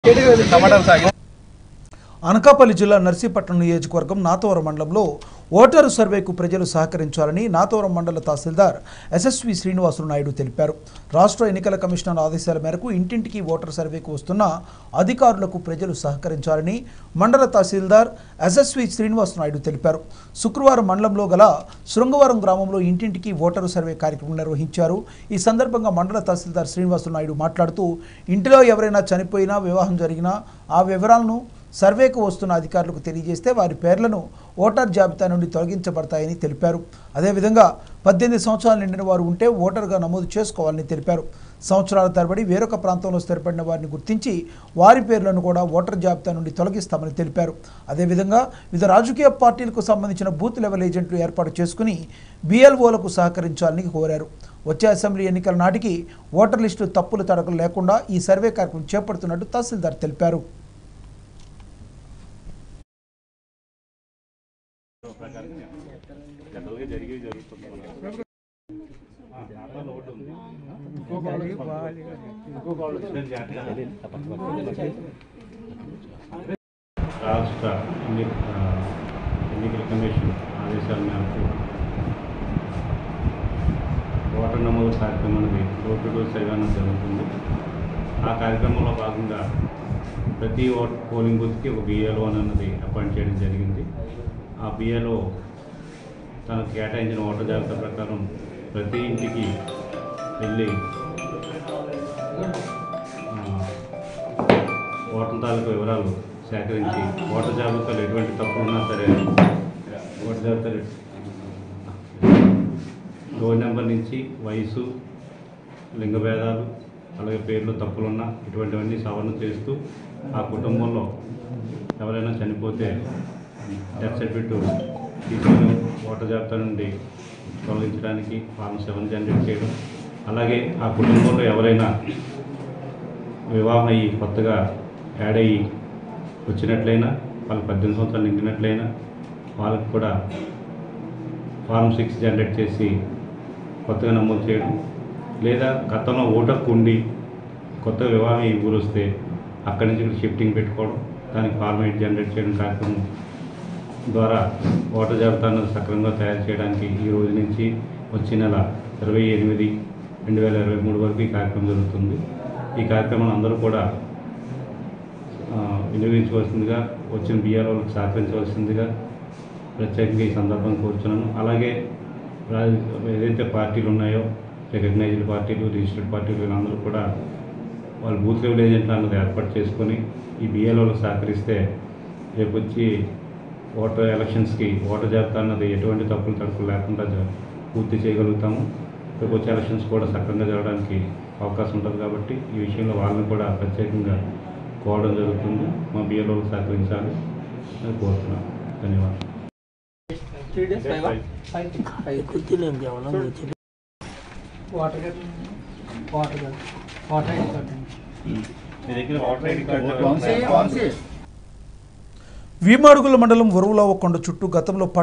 అనకాపల్లి జిల్లా నర్సీపట్నం నియోజకవర్గం నాతవరం మండలంలో ఓటరు సర్వేకు ప్రజలు సహకరించాలని నాతవరం మండల తహసీల్దార్ ఎస్ఎస్వి శ్రీనివాసులు నాయుడు తెలిపారు. రాష్ట్ర ఎన్నికల కమిషనర్ ఆదేశాల మేరకు ఇంటింటికి ఓటర్ సర్వేకు వస్తున్న అధికారులకు ప్రజలు సహకరించాలని మండల తహసీల్దార్ ఎస్ఎస్వి శ్రీనివాసులు నాయుడు తెలిపారు. శుక్రవారం మండలంలో గల శృంగవరం గ్రామంలో ఇంటింటికి ఓటరు సర్వే కార్యక్రమం నిర్వహించారు. ఈ సందర్భంగా మండల తహసీల్దార్ శ్రీనివాసులు నాయుడు మాట్లాడుతూ ఇంటిలో ఎవరైనా చనిపోయినా వివాహం జరిగినా ఆ వివరాలను సర్వేకు వస్తున్న అధికారులకు తెలియజేస్తే వారి పేర్లను ఓటర్ జాబితా నుండి తొలగించబడతాయని తెలిపారు. అదేవిధంగా 18 సంవత్సరాలు నిండిన వారు ఉంటే ఓటర్గా నమోదు చేసుకోవాలని తెలిపారు. సంవత్సరాల తరబడి వేరొక ప్రాంతంలో స్థిరపడిన వారిని గుర్తించి వారి పేర్లను కూడా ఓటర్ జాబితా నుండి తొలగిస్తామని తెలిపారు. అదేవిధంగా వివిధ రాజకీయ పార్టీలకు సంబంధించిన బూత్ లెవెల్ ఏజెంట్లు ఏర్పాటు చేసుకుని BLOలకు సహకరించాలని కోరారు. వచ్చే అసెంబ్లీ ఎన్నికల నాటికి ఓటర్ లిస్టు తప్పులు తడకలు లేకుండా ఈ సర్వే కార్యక్రమం చేపడుతున్నట్టు తహసీల్దార్ తెలిపారు. రాష్ట్ర ఎన్నికల కమిషన్ ఆదేశాల మేరకు ఓటర్ నమోదు కార్యక్రమం అనేది డోర్ టు డోర్ సర్వేనం జరుగుతుంది. ఆ కార్యక్రమంలో భాగంగా ప్రతి పోలింగ్ బూత్కి ఒక BLO అన్నది అపాయింట్ చేయడం జరిగింది. ఆ BLO తనకు కేటాయించిన ఓటర్ జాబితా ప్రకారం ప్రతి ఇంటికి వెళ్ళి ఓటర్ తాలూకు వివరాలు సేకరించి ఓటర్ జాబితాలో ఎటువంటి తప్పులున్నా సరే ఓటర్ జాబితా డోర్ నెంబర్ నుంచి వయసు, లింగ భేదాలు, అలాగే పేర్లు తప్పులున్నా ఇటువంటివన్నీ సవరణ చేస్తూ ఆ కుటుంబంలో ఎవరైనా చనిపోతే డెత్ సర్టిఫికేట్ తీసుకుని ఓటర్ జాబితా నుండి తొలగించడానికి ఫామ్ 7 జనరేట్ చేయడం, అలాగే ఆ కుటుంబంలో ఎవరైనా వివాహం అయ్యి కొత్తగా యాడ్ అయ్యి వచ్చినట్లయినా వాళ్ళకి 18 సంవత్సరాలు నిండినట్లయినా వాళ్ళకి కూడా ఫామ్ 6 జనరేట్ చేసి కొత్తగా నమోదు చేయడం, లేదా గతంలో ఓటర్ ఉండి కొత్తగా వివాహం అయ్యి ఊరు వస్తే అక్కడి నుంచి ఇక్కడ షిఫ్టింగ్ పెట్టుకోవడం, దానికి ఫామ్ 8 జనరేట్ చేయడం కార్యక్రమం ద్వారా ఓటర్ జాబితాను సక్రమంగా తయారు చేయడానికి ఈ రోజు నుంచి వచ్చే నెల 28/2023 వరకు ఈ కార్యక్రమం జరుగుతుంది. ఈ కార్యక్రమాన్ని అందరూ కూడా వినియోగించవలసిందిగా, వచ్చిన BLOలకు సహకరించవలసిందిగా ప్రత్యేకంగా ఈ సందర్భంగా కోరుచున్నాను. అలాగే ఏదైతే పార్టీలు ఉన్నాయో రికగ్నైజ్డ్ పార్టీలు, రిజిస్టర్డ్ పార్టీలు, వీళ్ళందరూ కూడా వాళ్ళు బూత్ లెవెల్ ఏజెంట్లు అన్నది ఏర్పాటు చేసుకొని ఈ BLOలకు సహకరిస్తే రేపు వచ్చి ఓటర్ ఎలక్షన్స్కి ఓటర్ జాబితా అన్నది ఎటువంటి తప్పులు తడుపులు లేకుండా పూర్తి చేయగలుగుతాము. రేపు వచ్చే ఎలక్షన్స్ కూడా సక్రమంగా జరగడానికి అవకాశం ఉంటుంది. కాబట్టి ఈ విషయంలో వాళ్ళని కూడా ప్రత్యేకంగా కోరడం జరుగుతుంది. మా BLOలకు సహకరించాలి అని కోరుతున్నాను. ధన్యవాదాలు. వీమాడుగుల మండలం వరువులవ కొండ చుట్టూ గతంలో